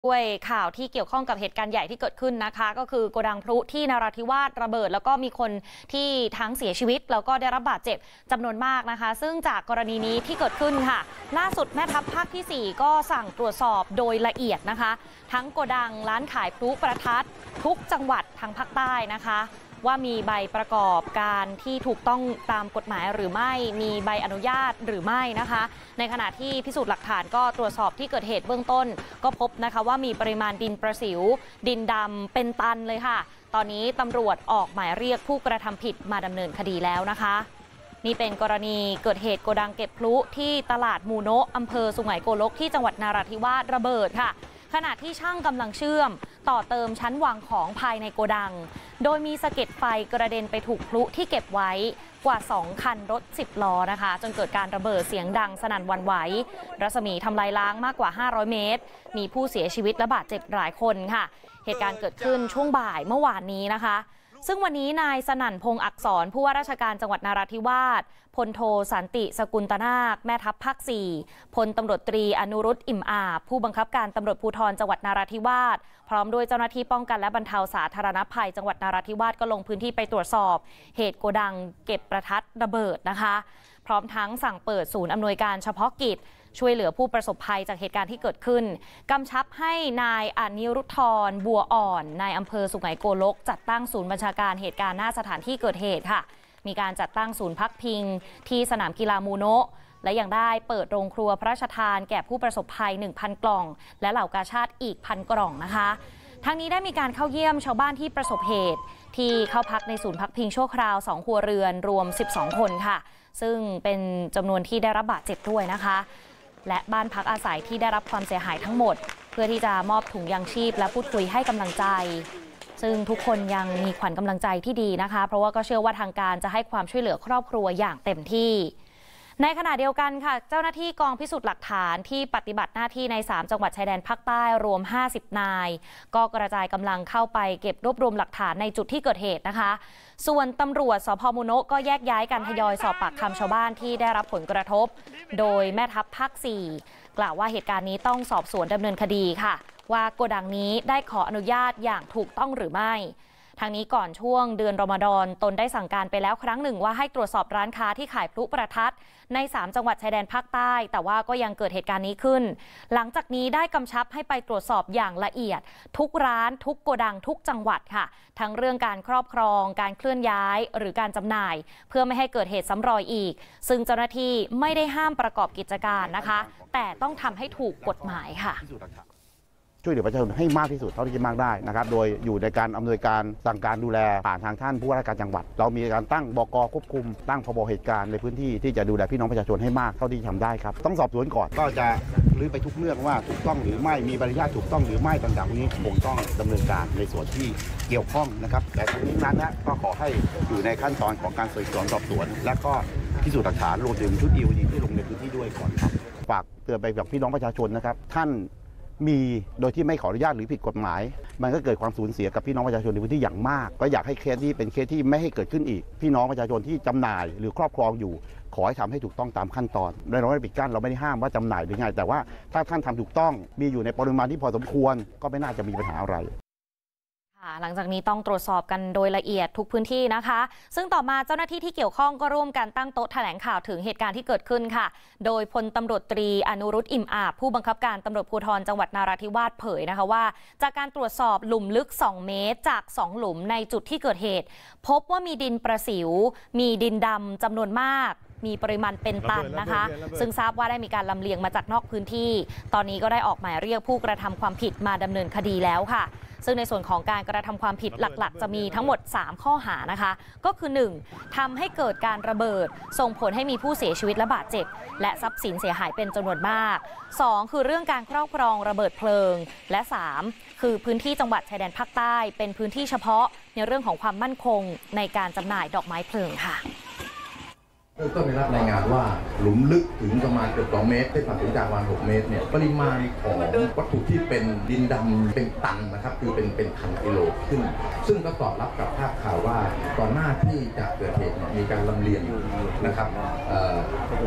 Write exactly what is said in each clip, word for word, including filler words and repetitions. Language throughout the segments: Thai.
ด้วยข่าวที่เกี่ยวข้องกับเหตุการณ์ใหญ่ที่เกิดขึ้นนะคะก็คือโกดังพลุที่นราธิวาสระเบิดแล้วก็มีคนที่ทั้งเสียชีวิตแล้วก็ได้รับบาดเจ็บจำนวนมากนะคะซึ่งจากกรณีนี้ที่เกิดขึ้นค่ะล่าสุดแม่ทัพภาคที่สี่ก็สั่งตรวจสอบโดยละเอียดนะคะทั้งโกดังร้านขายพลุประทัดทุกจังหวัดทางภาคใต้นะคะว่ามีใบประกอบการที่ถูกต้องตามกฎหมายหรือไม่มีใบอนุญาตหรือไม่นะคะในขณะที่พิสูจน์หลักฐานก็ตรวจสอบที่เกิดเหตุเบื้องต้นก็พบนะคะว่ามีปริมาณดินประสิวดินดำเป็นตันเลยค่ะตอนนี้ตำรวจออกหมายเรียกผู้กระทำผิดมาดำเนินคดีแล้วนะคะนี่เป็นกรณีเกิดเหตุโกดังเก็บพลุที่ตลาดมูโนะอำเภอสุไหงโกลกที่จังหวัดนราธิวาสระเบิดค่ะขณะที่ช่างกำลังเชื่อมต่อเติมชั้นวางของภายในโกดังโดยมีสะเก็ดไฟกระเด็นไปถูกพลุที่เก็บไว้กว่าสองคันรถสิบล้อนะคะจนเกิดการระเบิดเสียงดังสนั่นหวั่นไหวรัศมีทำลายล้างมากกว่าห้าร้อยเมตรมีผู้เสียชีวิตและบาดเจ็บหลายคนค่ะเหตุการณ์เกิดขึ้นช่วงบ่ายเมื่อวานนี้นะคะซึ่งวันนี้นายสนั่นพงษ์อักษรผู้ว่าราชการจังหวัดนราธิวาสพลโทสันติสกุลตนาคแม่ทัพภาคสี่พลตำรวจตรีอนุรุตอิ่มอาบผู้บังคับการตำรวจภูธรจังหวัดนราธิวาสพร้อมด้วยเจ้าหน้าที่ป้องกันและบรรเทาสาธารณภัยจังหวัดนราธิวาสก็ลงพื้นที่ไปตรวจสอบเหตุโกดังเก็บประทัดระเบิดนะคะพร้อมทั้งสั่งเปิดศูนย์อำนวยการเฉพาะกิจช่วยเหลือผู้ประสบภัยจากเหตุการณ์ที่เกิดขึ้นกำชับให้นายอนิรุทธรบัวอ่อนนายอำเภอสุไหงโกลกจัดตั้งศูนย์บัญชาการเหตุการณ์หน้าสถานที่เกิดเหตุค่ะมีการจัดตั้งศูนย์พักพิงที่สนามกีฬามูโนะและยังได้เปิดโรงครัวพระราชทานแก่ผู้ประสบภัย หนึ่งพัน กล่องและเหล่ากาชาติอีกพันกล่องนะคะทั้งนี้ได้มีการเข้าเยี่ยมชาวบ้านที่ประสบเหตุที่เข้าพักในศูนย์พักพิงชั่วคราวสองครัวเรือนรวมสิบสองคนค่ะซึ่งเป็นจำนวนที่ได้รับบาดเจ็บด้วยนะคะและบ้านพักอาศัยที่ได้รับความเสียหายทั้งหมดเพื่อที่จะมอบถุงยางชีพและพูดคุยให้กำลังใจซึ่งทุกคนยังมีขวัญกำลังใจที่ดีนะคะเพราะว่าก็เชื่อว่าทางการจะให้ความช่วยเหลือครอบครัวอย่างเต็มที่ในขณะเดียวกันค่ะเจ้าหน้าที่กองพิสูจน์หลักฐานที่ปฏิบัติหน้าที่ในสามจังหวัดชายแดนภาคใต้รวมห้าสิบนายก็กระจายกำลังเข้าไปเก็บรวบรวมหลักฐานในจุดที่เกิดเหตุนะคะส่วนตำรวจสภ.มูโนะก็แยกย้ายกันทยอยสอบปากคำชาวบ้านที่ได้รับผลกระทบโดยแม่ทัพภาคสี่กล่าวว่าเหตุการณ์นี้ต้องสอบสวนดำเนินคดีค่ะว่าโกดังนี้ได้ขออนุญาตอย่างถูกต้องหรือไม่ทางนี้ก่อนช่วงเดือนรอมฎอนตนได้สั่งการไปแล้วครั้งหนึ่งว่าให้ตรวจสอบร้านค้าที่ขายพลุประทัดในสามจังหวัดชายแดนภาคใต้แต่ว่าก็ยังเกิดเหตุการณ์นี้ขึ้นหลังจากนี้ได้กำชับให้ไปตรวจสอบอย่างละเอียดทุกร้านทุกโกดังทุกจังหวัดค่ะทั้งเรื่องการครอบครองการเคลื่อนย้ายหรือการจำหน่ายเพื่อไม่ให้เกิดเหตุซ้ำรอยอีกซึ่งเจ้าหน้าที่ไม่ได้ห้ามประกอบกิจการนะคะแต่ต้องทำให้ถูกกฎหมายค่ะช่วยเหลือประชาชนให้มากที่สุดเท่าที่จะมากได้นะครับโดยอยู่ในการอำนวยการสั่งการดูแลผ่านทางท่านผู้ว่าราชการจังหวัดเรามีการตั้งบก.ควบคุมตั้งผบ.เหตุการณ์ในพื้นที่ที่จะดูแลพี่น้องประชาชนให้มากเท่าที่ทำได้ครับต้องสอบสวนก่อนก็จะรื้อไปทุกเรื่องว่าถูกต้องหรือไม่มีใบอนุญาตถูกต้องหรือไม่ต่างๆนี้คงต้องดำเนินการในส่วนที่เกี่ยวข้องนะครับแต่ทั้งนี้นั้นนะก็ขอให้อยู่ในขั้นตอนของการสืบสวนสอบสวนและก็พิสูจน์หลักฐานรวมถึงชุด อี โอ ดี ที่ลงในพื้นที่ด้วยก่อนครับฝากเตือนไปกับพี่น้องประชาชนนะครับท่านมีโดยที่ไม่ขออนุญาตหรือผิดกฎหมายมันก็เกิดความสูญเสียกับพี่น้องประชาชนในพื้นที่อย่างมากก็อยากให้เคสนี้เป็นเคสที่ไม่ให้เกิดขึ้นอีกพี่น้องประชาชนที่จำหน่ายหรือครอบครองอยู่ขอให้ทำให้ถูกต้องตามขั้นตอนเราไม่ได้ปิดกั้นเราไม่ได้ห้ามว่าจำหน่ายหรือไงแต่ว่าถ้าท่านทำถูกต้องมีอยู่ในปริมาณที่พอสมควรก็ไม่น่าจะมีปัญหาอะไรหลังจากนี้ต้องตรวจสอบกันโดยละเอียดทุกพื้นที่นะคะซึ่งต่อมาเจ้าหน้าที่ที่เกี่ยวข้องก็ร่วมกันตั้งโต๊ะแถลงข่าวถึงเหตุการณ์ที่เกิดขึ้นค่ะโดยพลตำรวจตรีอนุรุตอิ่มอาบผู้บังคับการตำรวจภูธรจังหวัดนราธิวาสเผยนะคะว่าจากการตรวจสอบหลุมลึกสองเมตรจากสองหลุมในจุดที่เกิดเหตุพบว่ามีดินประสิวมีดินดำจำนวนมากมีปริมาณเป็นตันนะคะซึ่งทราบว่าได้มีการลำเลียงมาจากนอกพื้นที่ตอนนี้ก็ได้ออกหมายเรียกผู้กระทำความผิดมาดำเนินคดีแล้วค่ะซึ่งในส่วนของการกระทำความผิดหลักๆจะมีทั้งหมดสามข้อหานะคะก็คือหนึ่งทำให้เกิดการระเบิดส่งผลให้มีผู้เสียชีวิตและบาดเจ็บและทรัพย์สินเสียหายเป็นจำนวนมากสองคือเรื่องการครอบครองระเบิดเพลิงและสามคือพื้นที่จังหวัดชายแดนภาคใต้เป็นพื้นที่เฉพาะในเรื่องของความมั่นคงในการจำหน่ายดอกไม้เพลิงค่ะเบื้องต้นได้รับรายงานว่าหลุมลึกถึงประมาณเกือบสองเมตรได้ผ่านศูนย์กลางประมาณหกเมตรเนี่ยปริมาณของวัตถุที่เป็นดินดำเป็นตันนะครับคือเป็นเป็นพันกิโลขึ้นซึ่งก็สอดรับกับภาพข่าวว่าก่อนหน้าที่จะเกิดเหตุมีการลำเลียงนะครับพลุประทั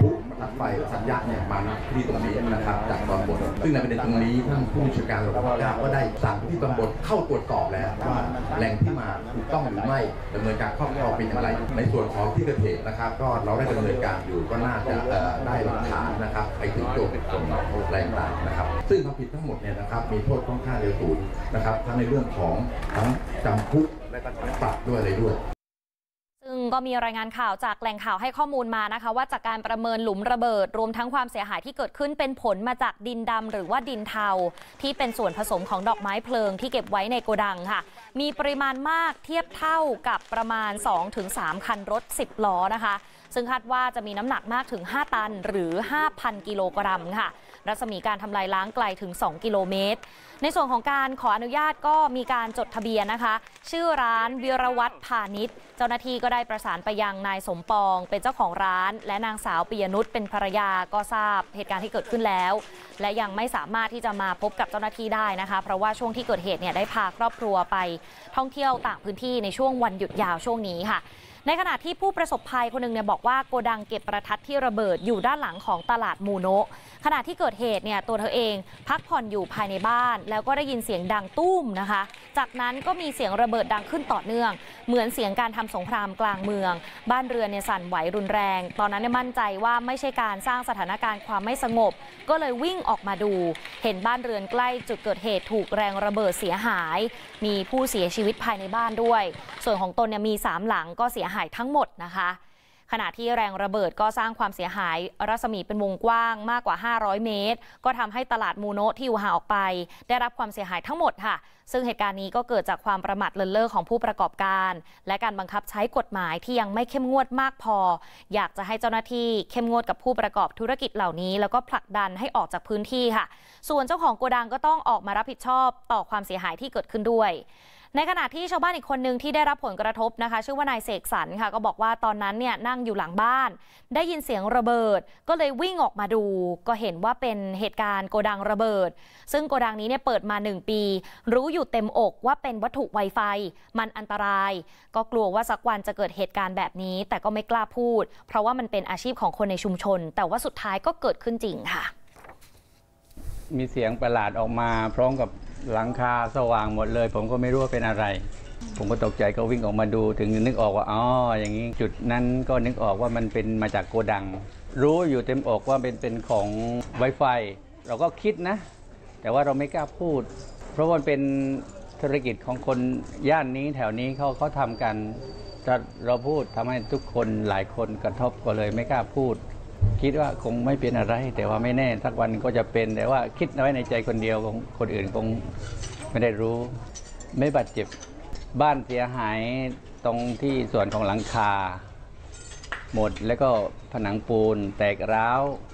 ทัดไฟสัญญาเนี่ยมาที่ตรงนี้นะครับจากตอนบนซึ่งในประเด็นตรงนี้ท่านผู้บัญชาการตำรวจภาคก็ได้สั่งที่ตำบลเข้าตรวจสอบแล้วว่าแหล่งที่มาถูกต้องหรือไม่ดำเนินการครอบครองเป็นอย่างไรในส่วนของที่เกิดเหตุนะครับก็เราได้ดำเนินการอยู่ก็น่าจะได้หลักฐานนะครับไปถึงตัวบุคคลแรงต่างนะครับซึ่งความผิดทั้งหมดเนี่ยนะครับมีโทษค่อนข้างเร็วสูงนะครับทั้งในเรื่องของทั้งจำคุกและก็ทั้งปรับด้วยอะไรด้วยซึ่งก็มีรายงานข่าวจากแหล่งข่าวให้ข้อมูลมานะคะว่าจากการประเมินหลุมระเบิดรวมทั้งความเสียหายที่เกิดขึ้นเป็นผลมาจากดินดำหรือว่าดินเทาที่เป็นส่วนผสมของดอกไม้เพลิงที่เก็บไว้ในโกดังค่ะมีปริมาณมากเทียบเท่ากับประมาณ สองถึงสาม คันรถสิบล้อนะคะซึ่งคาดว่าจะมีน้ำหนักมากถึงห้าตันหรือ ห้าพัน กิโลกรัมค่ะรัศมีการทำลายล้างไกลถึงสองกิโลเมตรในส่วนของการขออนุญาตก็มีการจดทะเบียนนะคะชื่อร้านวิรวัฒน์พาณิชย์เจ้าหน้าที่ก็ได้ประสานไปยังนายสมปองเป็นเจ้าของร้านและนางสาวปิยนุชเป็นภรรยาก็ทราบเหตุการณ์ที่เกิดขึ้นแล้วและยังไม่สามารถที่จะมาพบกับเจ้าหน้าที่ได้นะคะเพราะว่าช่วงที่เกิดเหตุเนี่ยได้พาครอบครัวไปท่องเที่ยวต่างพื้นที่ในช่วงวันหยุดยาวช่วงนี้ค่ะในขณะที่ผู้ประสบภัยคนหนึ่งเนี่ยบอกว่าโกดังเก็บประทัดที่ระเบิดอยู่ด้านหลังของตลาดมูโนะขณะที่เกิดเหตุเนี่ยตัวเธอเองพักผ่อนอยู่ภายในบ้านแล้วก็ได้ยินเสียงดังตุ้มนะคะจากนั้นก็มีเสียงระเบิดดังขึ้นต่อเนื่องเหมือนเสียงการทำสงครามกลางเมืองบ้านเรือนเนี่ยสั่นไหวรุนแรงตอนนั้นเนี่ยมั่นใจว่าไม่ใช่การสร้างสถานการณ์ความไม่สงบก็เลยวิ่งออกมาดูเห็นบ้านเรือนใกล้จุดเกิดเหตุถูกแรงระเบิดเสียหายมีผู้เสียชีวิตภายในบ้านด้วยส่วนของตนเนี่ยมีสามหลังก็เสียหายทั้งหมดนะคะขณะที่แรงระเบิดก็สร้างความเสียหายรัศมีเป็นวงกว้างมากกว่าห้าร้อยเมตรก็ทำให้ตลาดมูโนะที่อยู่ห่างออกไปได้รับความเสียหายทั้งหมดค่ะซึ่งเหตุการณ์นี้ก็เกิดจากความประมาทเลินเล่อของผู้ประกอบการและการบังคับใช้กฎหมายที่ยังไม่เข้มงวดมากพออยากจะให้เจ้าหน้าที่เข้มงวดกับผู้ประกอบธุรกิจเหล่านี้แล้วก็ผลักดันให้ออกจากพื้นที่ค่ะส่วนเจ้าของโกดังก็ต้องออกมารับผิดชอบต่อความเสียหายที่เกิดขึ้นด้วยในขณะที่ชาวบ้านอีกคนหนึ่งที่ได้รับผลกระทบนะคะชื่อว่านายเสกสรรค่ะก็บอกว่าตอนนั้นเนี่ยนั่งอยู่หลังบ้านได้ยินเสียงระเบิดก็เลยวิ่งออกมาดูก็เห็นว่าเป็นเหตุการณ์โกดังระเบิดซึ่งโกดังนี้เนี่ยเปิดมาหนึ่งปีรู้อยู่เต็มอกว่าเป็นวัตถุ Wi-Fi มันอันตรายก็กลัวว่าสักวันจะเกิดเหตุการณ์แบบนี้แต่ก็ไม่กล้าพูดเพราะว่ามันเป็นอาชีพของคนในชุมชนแต่ว่าสุดท้ายก็เกิดขึ้นจริงค่ะมีเสียงประหลาดออกมาพร้อมกับหลังคาสว่างหมดเลยผมก็ไม่รู้ว่าเป็นอะไรผมก็ตกใจก็วิ่งออกมาดูถึงนึกออกว่าอ๋ออย่างนี้จุดนั้นก็นึกออกว่ามันเป็นมาจากโกดังรู้อยู่เต็มอกว่าเป็นเป็นของ Wi-Fi เราก็คิดนะแต่ว่าเราไม่กล้าพูดเพราะว่าเป็นธุรกิจของคนย่านนี้แถวนี้เขาเขาทำกันถ้าเราพูดทำให้ทุกคนหลายคนกระทบก็เลยไม่กล้าพูดคิดว่าคงไม่เป็นอะไรแต่ว่าไม่แน่สักวันก็จะเป็นแต่ว่าคิดไว้ในใจคนเดียวของคนอื่นคงไม่ได้รู้ไม่บาดเจ็บบ้านเสียหายตรงที่ส่วนของหลังคาหมดแล้วก็ผนังปูนแตกร้าว